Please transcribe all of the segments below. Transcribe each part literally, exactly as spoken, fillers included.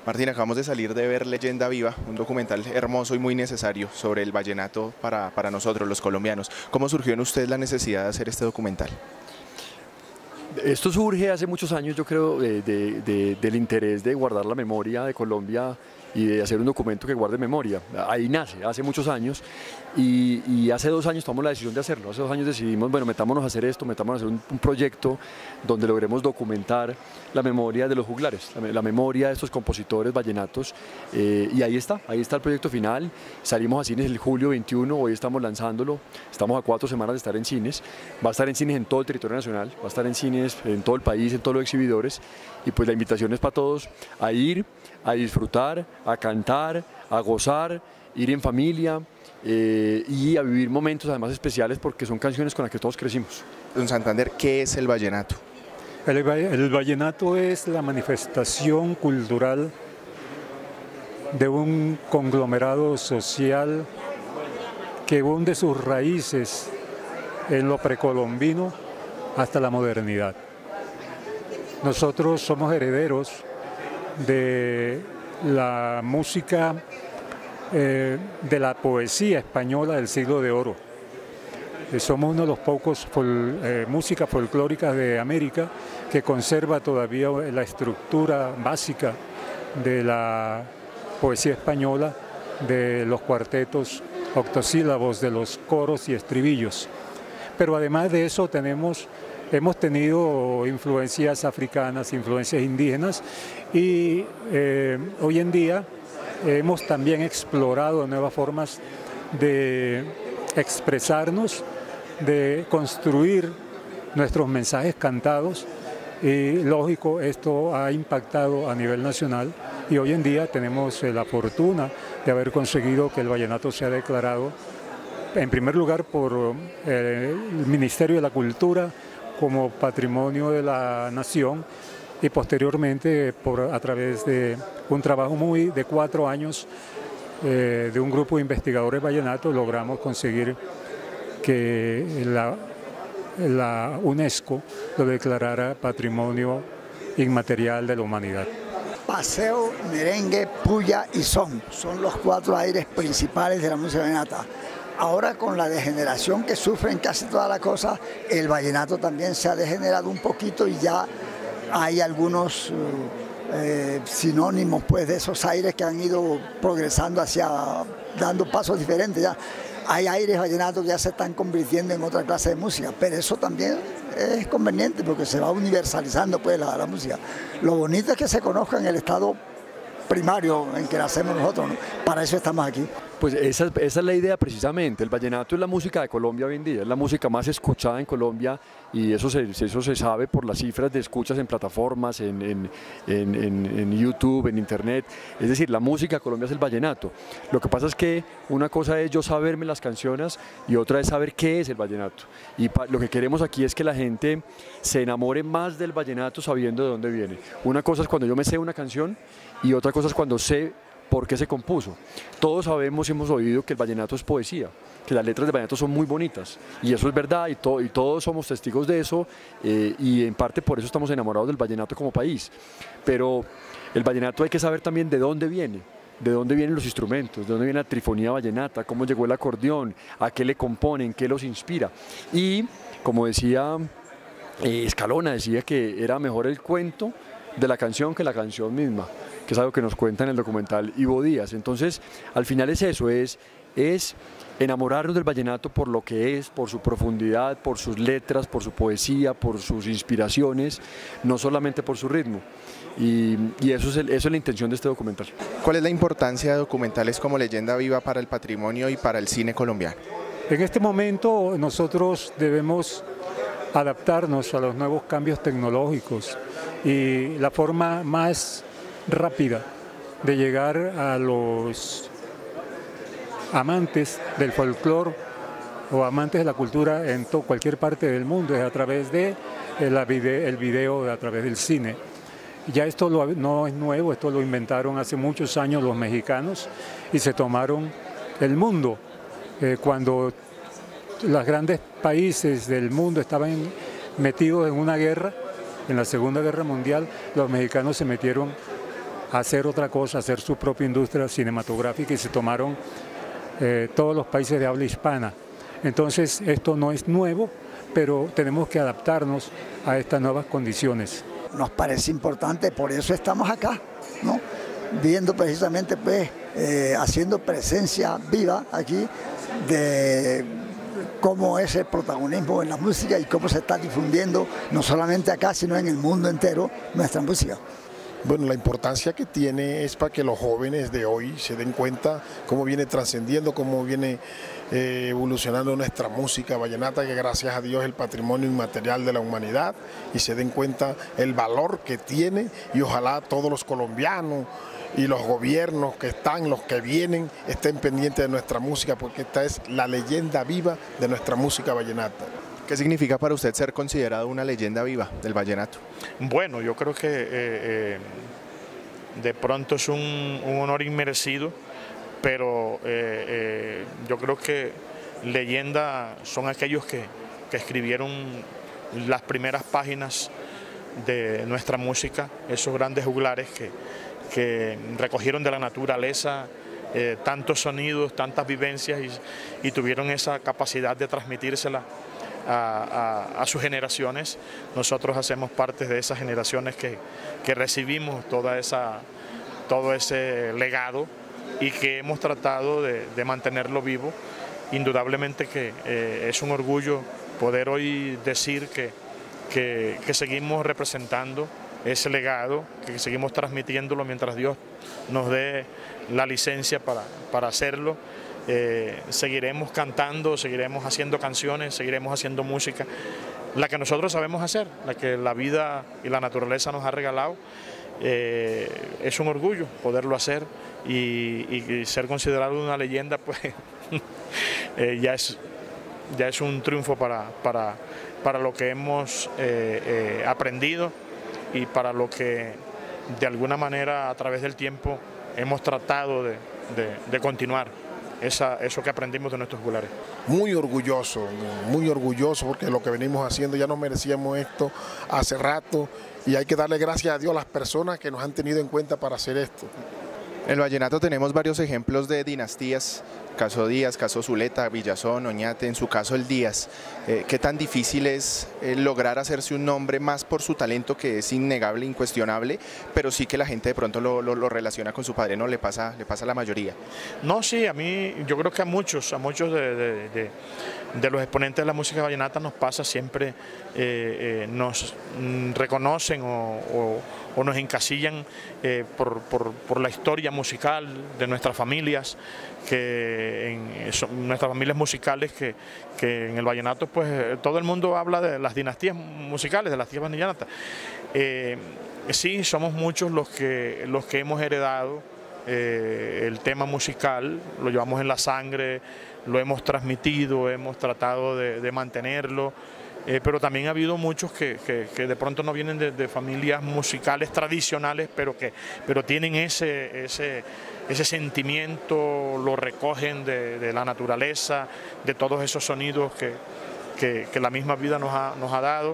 Martín, acabamos de salir de ver Leyenda Viva, un documental hermoso y muy necesario sobre el vallenato para, para nosotros, los colombianos. ¿Cómo surgió en usted la necesidad de hacer este documental? Esto surge hace muchos años, yo creo, de, de, de, del interés de guardar la memoria de Colombia y de hacer un documento que guarde memoria. Ahí nace, hace muchos años, y, y hace dos años tomamos la decisión de hacerlo. Hace dos años decidimos, bueno, metámonos a hacer esto, metámonos a hacer un, un proyecto donde logremos documentar la memoria de los juglares, la, la memoria de estos compositores vallenatos, eh, y ahí está, ahí está el proyecto final. Salimos a cines el julio veintiuno, hoy estamos lanzándolo, estamos a cuatro semanas de estar en cines, va a estar en cines en todo el territorio nacional, va a estar en cines en todo el país, en todos los exhibidores, y pues la invitación es para todos a ir, a disfrutar, a cantar, a gozar, ir en familia eh, y a vivir momentos además especiales porque son canciones con las que todos crecimos. Don Santander, ¿qué es el vallenato? El, el vallenato es la manifestación cultural de un conglomerado social que hunde sus raíces en lo precolombino hasta la modernidad. Nosotros somos herederos de la música, eh, de la poesía española del siglo de oro. Eh, somos uno de los pocos fol, eh, músicas folclóricas de América que conserva todavía la estructura básica de la poesía española, de los cuartetos octosílabos, de los coros y estribillos. Pero además de eso tenemos Hemos tenido influencias africanas, influencias indígenas y eh, hoy en día hemos también explorado nuevas formas de expresarnos, de construir nuestros mensajes cantados y lógico, esto ha impactado a nivel nacional y hoy en día tenemos la fortuna de haber conseguido que el vallenato sea declarado en primer lugar por eh, el Ministerio de la Cultura como patrimonio de la nación y posteriormente por, a través de un trabajo muy de cuatro años eh, de un grupo de investigadores vallenatos logramos conseguir que la, la UNESCO lo declarara patrimonio inmaterial de la humanidad. Paseo, merengue, puya y son, son los cuatro aires principales de la música vallenata. Ahora con la degeneración que sufren casi todas las cosas, el vallenato también se ha degenerado un poquito y ya hay algunos eh, sinónimos pues, de esos aires que han ido progresando hacia, dando pasos diferentes. Ya hay aires vallenatos que ya se están convirtiendo en otra clase de música, pero eso también es conveniente porque se va universalizando pues, la, la música. Lo bonito es que se conozca en el estado primario en que nacemos nosotros, ¿no? Para eso estamos aquí. Pues esa, esa es la idea precisamente. El vallenato es la música de Colombia hoy en día, es la música más escuchada en Colombia y eso se, eso se sabe por las cifras de escuchas en plataformas, en, en, en, en, en YouTube, en Internet. Es decir, la música de Colombia es el vallenato. Lo que pasa es que una cosa es yo saberme las canciones y otra es saber qué es el vallenato. Y pa, lo que queremos aquí es que la gente se enamore más del vallenato sabiendo de dónde viene. Una cosa es cuando yo me sé una canción y otra cosa es cuando sé por qué se compuso. Todos sabemos y hemos oído que el vallenato es poesía, que las letras de vallenato son muy bonitas y eso es verdad y, to y todos somos testigos de eso eh, y en parte por eso estamos enamorados del vallenato como país. Pero el vallenato hay que saber también de dónde viene, de dónde vienen los instrumentos, de dónde viene la trifonía vallenata, cómo llegó el acordeón, a qué le componen, qué los inspira. Y como decía eh, Escalona, decía que era mejor el cuento de la canción que la canción misma, que es algo que nos cuenta en el documental Ivo Díaz. Entonces, al final es eso, es, es enamorarnos del vallenato por lo que es, por su profundidad, por sus letras, por su poesía, por sus inspiraciones, no solamente por su ritmo. Y, y eso, es el, eso es la intención de este documental. ¿Cuál es la importancia de documentales como Leyenda Viva para el patrimonio y para el cine colombiano? En este momento nosotros debemos adaptarnos a los nuevos cambios tecnológicos y la forma más rápida de llegar a los amantes del folclore o amantes de la cultura en cualquier parte del mundo es a través de la video, el video, a través del cine. Ya esto lo, no es nuevo, esto lo inventaron hace muchos años los mexicanos y se tomaron el mundo. Eh, cuando los grandes países del mundo estaban metidos en una guerra, en la Segunda Guerra Mundial, los mexicanos se metieron a hacer otra cosa, a hacer su propia industria cinematográfica y se tomaron eh, todos los países de habla hispana. Entonces esto no es nuevo, pero tenemos que adaptarnos a estas nuevas condiciones. Nos parece importante, por eso estamos acá, ¿no? Viendo precisamente, pues, eh, haciendo presencia viva aquí de cómo es el protagonismo en la música y cómo se está difundiendo, no solamente acá, sino en el mundo entero, nuestra música. Bueno, la importancia que tiene es para que los jóvenes de hoy se den cuenta cómo viene trascendiendo, cómo viene eh, evolucionando nuestra música vallenata, que gracias a Dios es el patrimonio inmaterial de la humanidad, y se den cuenta el valor que tiene, y ojalá todos los colombianos y los gobiernos que están, los que vienen, estén pendientes de nuestra música, porque esta es la leyenda viva de nuestra música vallenata. ¿Qué significa para usted ser considerado una leyenda viva del vallenato? Bueno, yo creo que eh, eh, de pronto es un, un honor inmerecido, pero eh, eh, yo creo que leyenda son aquellos que, que escribieron las primeras páginas de nuestra música, esos grandes juglares que, que recogieron de la naturaleza eh, tantos sonidos, tantas vivencias y, y tuvieron esa capacidad de transmitírsela A, a, a sus generaciones. Nosotros hacemos parte de esas generaciones que, que recibimos toda esa, todo ese legado y que hemos tratado de, de mantenerlo vivo. Indudablemente que eh, es un orgullo poder hoy decir que, que, que seguimos representando ese legado, que seguimos transmitiéndolo mientras Dios nos dé la licencia para, para hacerlo. Eh, seguiremos cantando, seguiremos haciendo canciones, seguiremos haciendo música, la que nosotros sabemos hacer, la que la vida y la naturaleza nos ha regalado. Eh, es un orgullo poderlo hacer y, y ser considerado una leyenda, pues eh, ya, es, ya es un triunfo para, para, para lo que hemos eh, eh, aprendido y para lo que de alguna manera a través del tiempo hemos tratado de, de, de continuar. Esa, eso que aprendimos de nuestros juglares. Muy orgulloso, muy orgulloso, porque lo que venimos haciendo ya nos merecíamos esto hace rato y hay que darle gracias a Dios a las personas que nos han tenido en cuenta para hacer esto. En el vallenato tenemos varios ejemplos de dinastías, caso Díaz, caso Zuleta, Villazón, Oñate, en su caso el Díaz. Eh, ¿Qué tan difícil es eh, lograr hacerse un nombre más por su talento, que es innegable, incuestionable, pero sí que la gente de pronto lo, lo, lo relaciona con su padre, ¿no? Le pasa, le pasa a la mayoría. No, sí, a mí, yo creo que a muchos, a muchos de, de, de, de los exponentes de la música vallenata nos pasa siempre, eh, eh, nos mm, reconocen o, o, o nos encasillan eh, por, por, por la historia musical de nuestras familias, que en, son nuestras familias musicales que, que en el vallenato pues todo el mundo habla de las dinastías musicales, de las dinastías vallenatas. Eh, sí, somos muchos los que, los que hemos heredado eh, el tema musical, lo llevamos en la sangre, lo hemos transmitido, hemos tratado de, de mantenerlo. Eh, pero también ha habido muchos que, que, que de pronto no vienen de, de familias musicales tradicionales, pero que pero tienen ese, ese, ese sentimiento, lo recogen de, de la naturaleza, de todos esos sonidos que, que, que la misma vida nos ha, nos ha dado.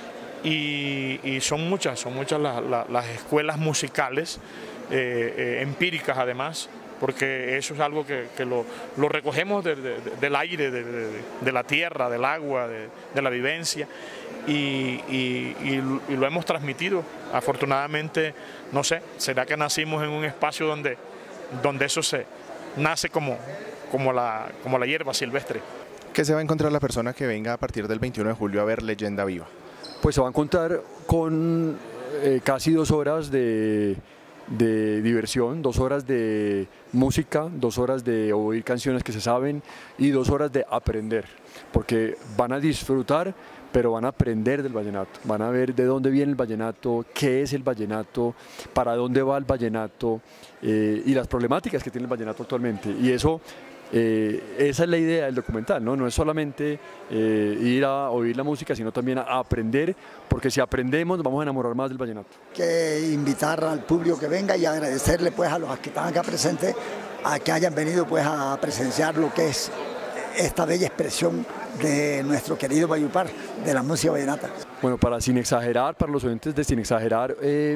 Y, y son muchas, son muchas las, las, las escuelas musicales, eh, eh, empíricas además, porque eso es algo que, que lo, lo recogemos de, de, de, del aire, de, de, de la tierra, del agua, de, de la vivencia, y, y, y, y lo hemos transmitido. Afortunadamente, no sé, será que nacimos en un espacio donde, donde eso se nace como, como, la, como la hierba silvestre. ¿Qué se va a encontrar la persona que venga a partir del veintiuno de julio a ver Leyenda Viva? Pues se va a encontrar con eh, casi dos horas de... de diversión, dos horas de música, dos horas de oír canciones que se saben y dos horas de aprender, porque van a disfrutar, pero van a aprender del vallenato, van a ver de dónde viene el vallenato, qué es el vallenato, para dónde va el vallenato eh, y las problemáticas que tiene el vallenato actualmente. Y eso, eh, esa es la idea del documental, ¿no? No es solamente eh, ir a oír la música, sino también a aprender, porque si aprendemos nos vamos a enamorar más del vallenato. Que invitar al público que venga y agradecerle pues a los que están acá presentes a que hayan venido pues a presenciar lo que es esta bella expresión de nuestro querido Valledupar, de la música vallenata. Bueno, para Sin Exagerar, para los oyentes de Sin Exagerar, eh,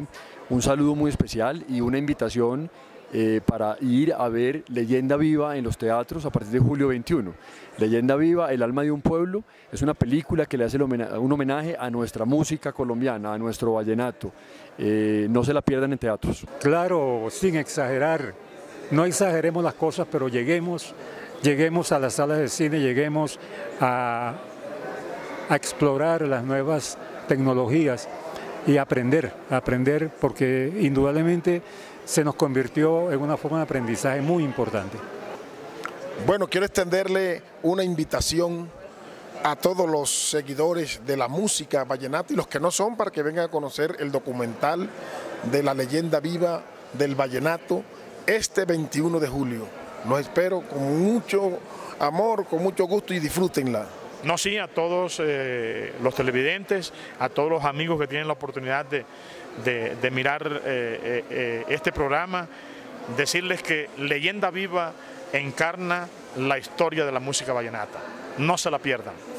un saludo muy especial y una invitación eh, para ir a ver Leyenda Viva en los teatros a partir de julio veintiuno. Leyenda Viva, El alma de un pueblo, es una película que le hace un homenaje a nuestra música colombiana, a nuestro vallenato. Eh, no se la pierdan en teatros. Claro, sin exagerar, no exageremos las cosas, pero lleguemos, lleguemos a las salas de cine, lleguemos a, a explorar las nuevas tecnologías y aprender, aprender, porque indudablemente se nos convirtió en una forma de aprendizaje muy importante. Bueno, quiero extenderle una invitación a todos los seguidores de la música vallenata y los que no son, para que vengan a conocer el documental de la leyenda viva del vallenato este veintiuno de julio. Los espero con mucho amor, con mucho gusto, y disfrútenla. No, sí, a todos eh, los televidentes, a todos los amigos que tienen la oportunidad de, de, de mirar eh, eh, este programa, decirles que Leyenda Viva encarna la historia de la música vallenata. No se la pierdan.